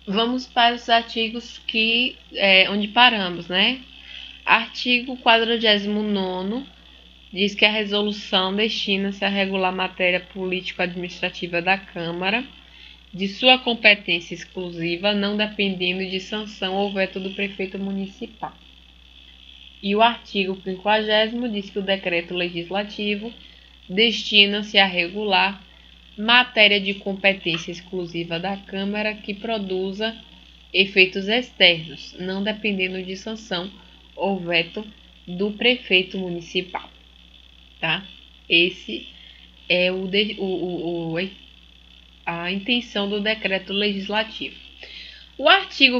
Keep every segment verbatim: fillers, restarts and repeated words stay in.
Vamos para os artigos que é, onde paramos, né? Artigo quadragésimo nono diz que a resolução destina-se a regular a matéria político-administrativa da Câmara, de sua competência exclusiva, não dependendo de sanção ou veto do prefeito municipal. E o artigo quinquagésimo diz que o decreto legislativo destina-se a regular matéria de competência exclusiva da Câmara que produza efeitos externos, não dependendo de sanção ou veto do prefeito municipal. Tá? Esse é o, de, o, o, o a intenção do decreto legislativo. O artigo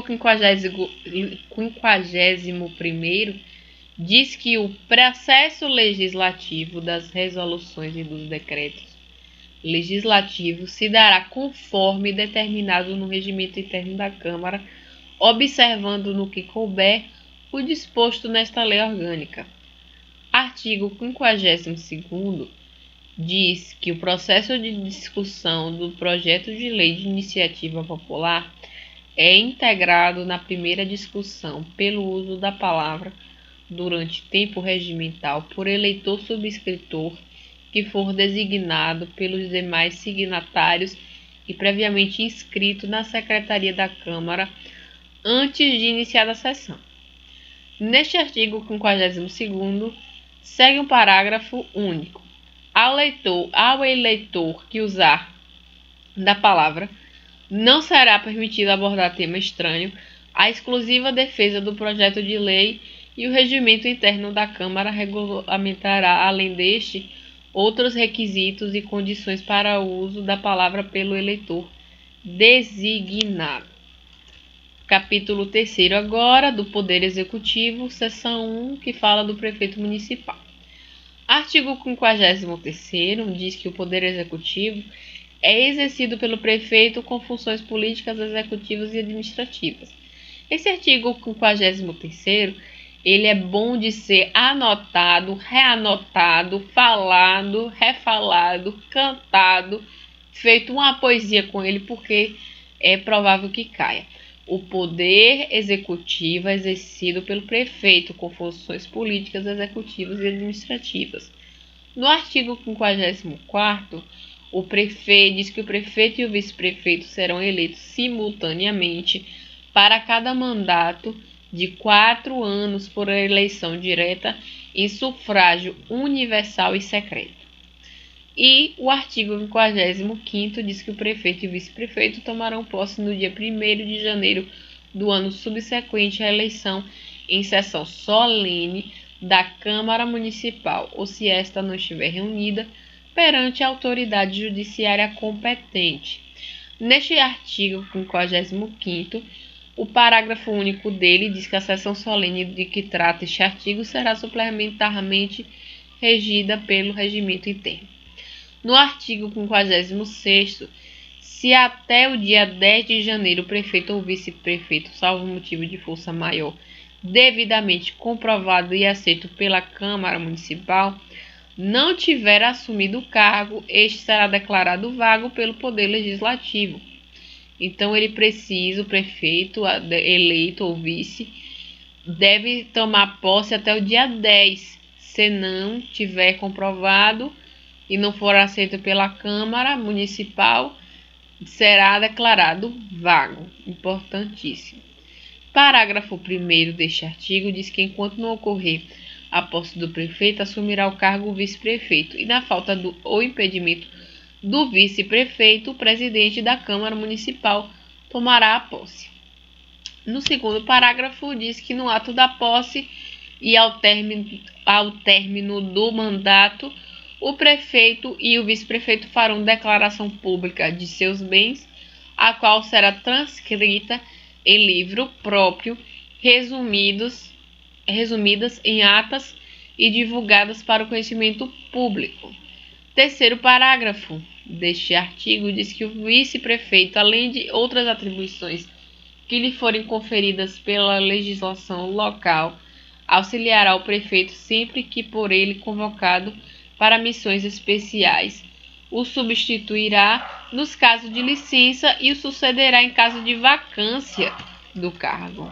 quinquagésimo primeiro diz que o processo legislativo das resoluções e dos decretos legislativos se dará conforme determinado no regimento interno da Câmara, observando no que couber o disposto nesta lei orgânica. Artigo quinquagésimo segundo diz que o processo de discussão do projeto de lei de iniciativa popular é integrado na primeira discussão pelo uso da palavra durante tempo regimental por eleitor subscritor que for designado pelos demais signatários e previamente inscrito na Secretaria da Câmara antes de iniciar a sessão. Neste artigo quinquagésimo segundo, segue um parágrafo único. Ao, leitor, ao eleitor que usar da palavra, não será permitido abordar tema estranho à exclusiva defesa do projeto de lei e o regimento interno da Câmara regulamentará, além deste, outros requisitos e condições para o uso da palavra pelo eleitor designado. Capítulo terceiro agora, do Poder Executivo, seção um, que fala do prefeito municipal. Artigo quinquagésimo terceiro diz que o Poder Executivo é exercido pelo prefeito com funções políticas, executivas e administrativas. Esse artigo quinquagésimo terceiro, ele é bom de ser anotado, reanotado, falado, refalado, cantado, feito uma poesia com ele, porque é provável que caia. O poder executivo é exercido pelo prefeito com funções políticas, executivas e administrativas. No artigo quinquagésimo quarto, o prefeito diz que o prefeito e o vice-prefeito serão eleitos simultaneamente para cada mandato de quatro anos por eleição direta em sufrágio universal e secreto. E o artigo quinquagésimo quinto diz que o prefeito e o vice-prefeito tomarão posse no dia primeiro de janeiro do ano subsequente à eleição em sessão solene da Câmara Municipal, ou se esta não estiver reunida, perante a autoridade judiciária competente. Neste artigo quinquagésimo quinto, o parágrafo único dele diz que a sessão solene de que trata este artigo será suplementarmente regida pelo regimento interno. No artigo quinquagésimo sexto, se até o dia dez de janeiro o prefeito ou vice-prefeito, salvo motivo de força maior, devidamente comprovado e aceito pela Câmara Municipal, não tiver assumido o cargo, este será declarado vago pelo Poder Legislativo. Então, ele precisa, o prefeito eleito ou vice, deve tomar posse até o dia dez. Se não tiver comprovado e não for aceito pela Câmara Municipal, será declarado vago. Importantíssimo. Parágrafo primeiro deste artigo diz que, enquanto não ocorrer a posse do prefeito, assumirá o cargo o vice-prefeito, e na falta do ou impedimento do vice-prefeito, o presidente da Câmara Municipal tomará a posse. No segundo parágrafo, diz que no ato da posse e ao término, ao término do mandato, o prefeito e o vice-prefeito farão declaração pública de seus bens, a qual será transcrita em livro próprio, resumidos, resumidas em atas e divulgadas para o conhecimento público. Terceiro parágrafo deste artigo diz que o vice-prefeito, além de outras atribuições que lhe forem conferidas pela legislação local, auxiliará o prefeito sempre que por ele convocado para missões especiais, o substituirá nos casos de licença e o sucederá em caso de vacância do cargo.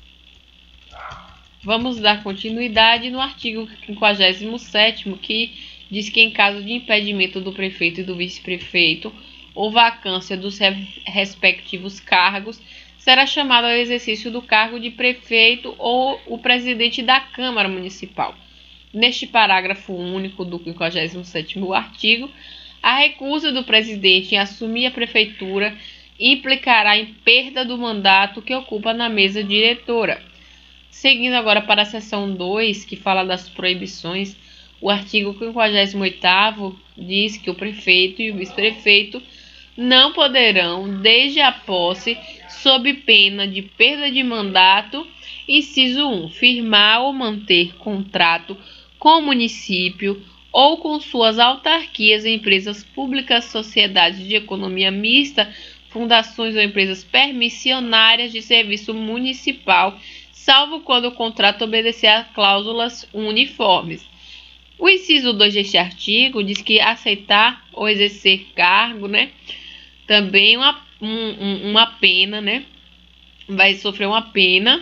Vamos dar continuidade no artigo quinquagésimo sétimo, que diz que em caso de impedimento do prefeito e do vice-prefeito ou vacância dos respectivos cargos, será chamado ao exercício do cargo de prefeito ou o presidente da Câmara Municipal. Neste parágrafo único do quinquagésimo sétimo artigo, a recusa do presidente em assumir a prefeitura implicará em perda do mandato que ocupa na mesa diretora. Seguindo agora para a seção dois, que fala das proibições, o artigo quinquagésimo oitavo diz que o prefeito e o vice-prefeito não poderão, desde a posse, sob pena de perda de mandato, inciso um, firmar ou manter contrato com o município ou com suas autarquias, empresas públicas, sociedades de economia mista, fundações ou empresas permissionárias de serviço municipal, salvo quando o contrato obedecer a cláusulas uniformes. O inciso dois deste artigo diz que aceitar ou exercer cargo, né, também uma, um, uma pena, né, vai sofrer uma pena,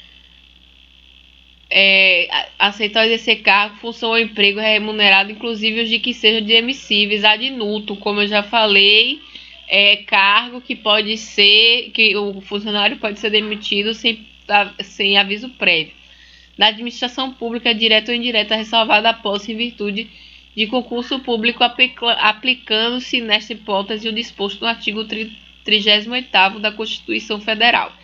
é, aceitar ou exercer cargo, função ou emprego remunerado, inclusive os de que sejam deemissíveis ad nutum, como eu já falei, é cargo que pode ser, que o funcionário pode ser demitido sem, sem aviso prévio. Da administração pública, direta ou indireta, ressalvada a posse em virtude de concurso público, aplicando-se nesta hipótese o disposto no artigo trigésimo oitavo da Constituição Federal.